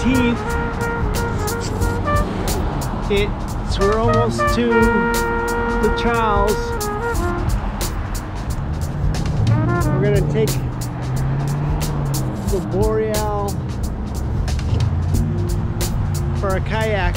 19th. We're almost to the Charles. We're gonna take the Boreal for a kayak.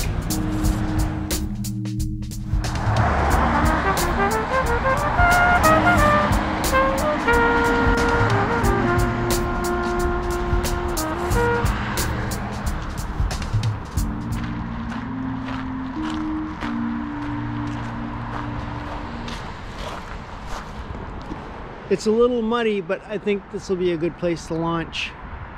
It's a little muddy, but I think this will be a good place to launch.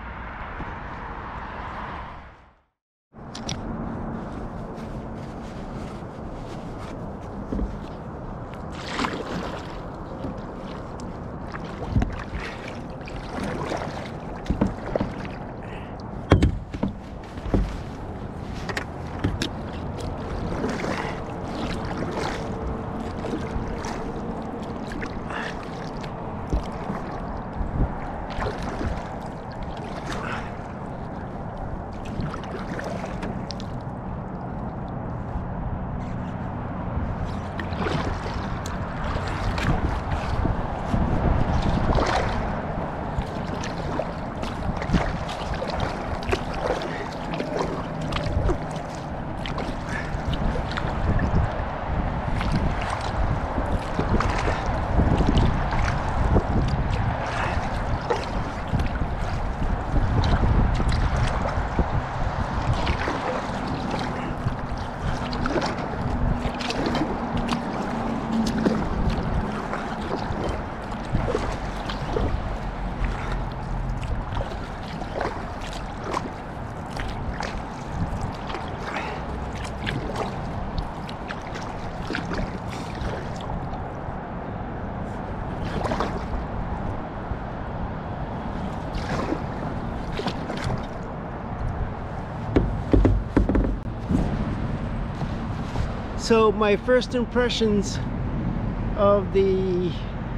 So my first impressions of the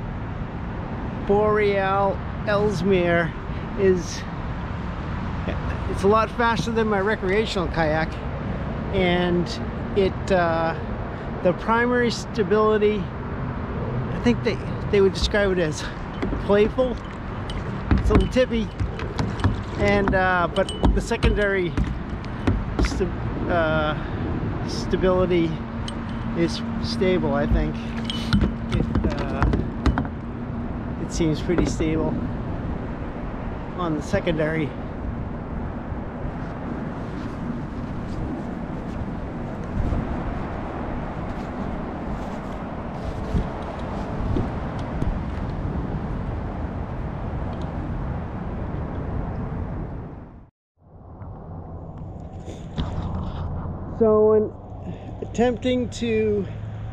Boreal Ellesmere is it's a lot faster than my recreational kayak, and the primary stability, I think they would describe it as playful. It's a little tippy, and but the secondary stability is stable. I think it seems pretty stable on the secondary. So when attempting to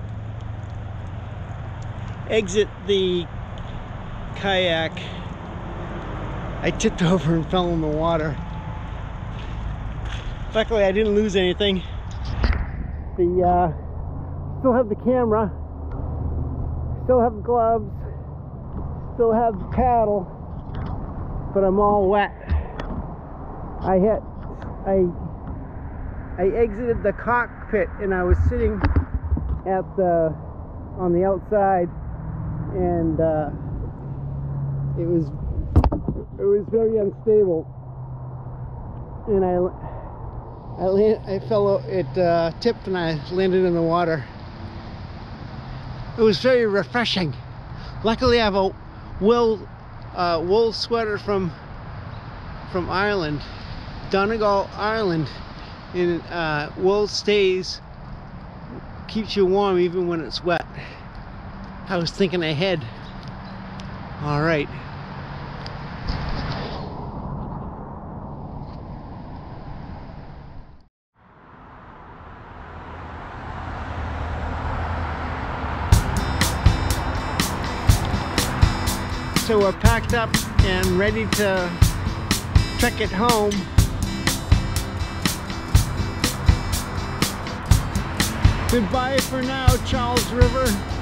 exit the kayak, I tipped over and fell in the water. Luckily I didn't lose anything. Still have the camera, still have gloves, still have the paddle, but I'm all wet. I exited the cockpit and I was sitting on the outside, and it was very unstable, and I fell. It tipped and I landed in the water. It was very refreshing. Luckily I have a wool sweater from Ireland, Donegal, Ireland. And wool keeps you warm even when it's wet. I was thinking ahead. All right. So we're packed up and ready to trek it home. Goodbye for now, Charles River.